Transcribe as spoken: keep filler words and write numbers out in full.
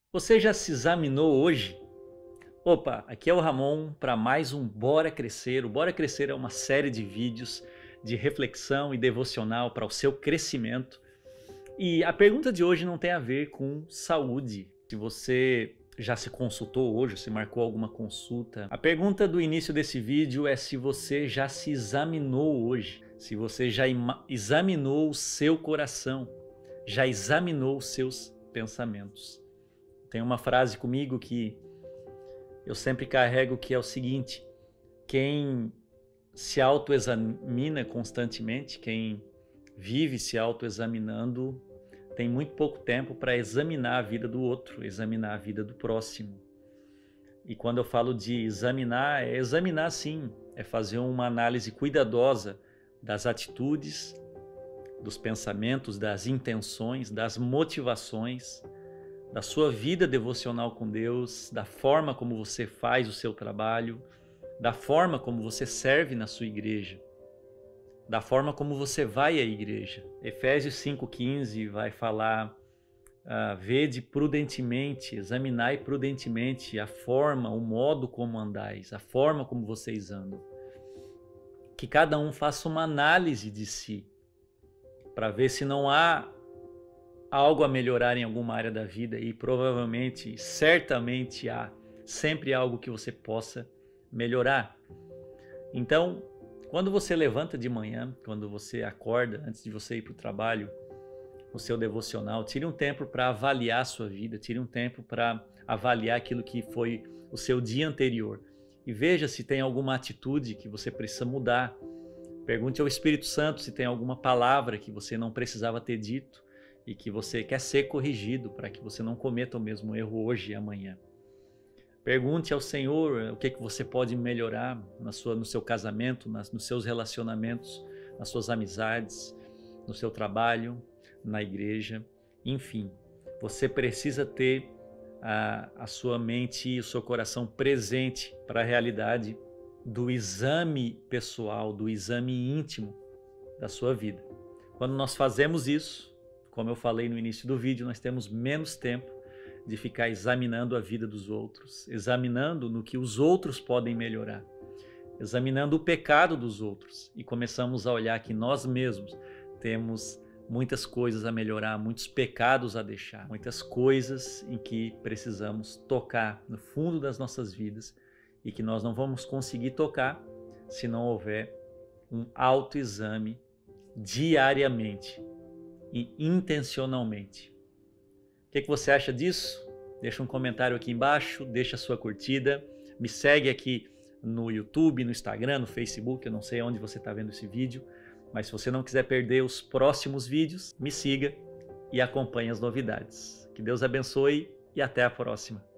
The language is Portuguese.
Você já se examinou hoje? Opa, aqui é o Ramon para mais um Bora Crescer. O Bora Crescer é uma série de vídeos de reflexão e devocional para o seu crescimento. E a pergunta de hoje não tem a ver com saúde. Se você já se consultou hoje, se marcou alguma consulta. A pergunta do início desse vídeo é se você já se examinou hoje. Se você já examinou o seu coração, já examinou os seus pensamentos. Tem uma frase comigo que eu sempre carrego, que é o seguinte: quem se autoexamina constantemente, quem vive se autoexaminando, tem muito pouco tempo para examinar a vida do outro, examinar a vida do próximo. E quando eu falo de examinar, é examinar sim, é fazer uma análise cuidadosa das atitudes, dos pensamentos, das intenções, das motivações, da sua vida devocional com Deus, da forma como você faz o seu trabalho, da forma como você serve na sua igreja, da forma como você vai à igreja. Efésios cinco quinze vai falar: uh, vede prudentemente, examinai prudentemente a forma, o modo como andais, a forma como vocês andam. Que cada um faça uma análise de si, para ver se não há algo a melhorar em alguma área da vida, e provavelmente, certamente há sempre algo que você possa melhorar. Então, quando você levanta de manhã, quando você acorda, antes de você ir para o trabalho, no seu devocional, tire um tempo para avaliar a sua vida, tire um tempo para avaliar aquilo que foi o seu dia anterior e veja se tem alguma atitude que você precisa mudar. Pergunte ao Espírito Santo se tem alguma palavra que você não precisava ter dito e que você quer ser corrigido para que você não cometa o mesmo erro hoje e amanhã. Pergunte ao Senhor o que, que você pode melhorar na sua, no seu casamento, nas, nos seus relacionamentos, nas suas amizades, no seu trabalho, na igreja, enfim. Você precisa ter a, a sua mente e o seu coração presente para a realidade do exame pessoal, do exame íntimo da sua vida. Quando nós fazemos isso, como eu falei no início do vídeo, nós temos menos tempo de ficar examinando a vida dos outros, examinando no que os outros podem melhorar, examinando o pecado dos outros, e começamos a olhar que nós mesmos temos muitas coisas a melhorar, muitos pecados a deixar, muitas coisas em que precisamos tocar no fundo das nossas vidas e que nós não vamos conseguir tocar se não houver um autoexame diariamente e intencionalmente. O que, que você acha disso? Deixa um comentário aqui embaixo, deixa a sua curtida, me segue aqui no YouTube, no Instagram, no Facebook, eu não sei onde você está vendo esse vídeo, mas se você não quiser perder os próximos vídeos, me siga e acompanhe as novidades. Que Deus abençoe e até a próxima.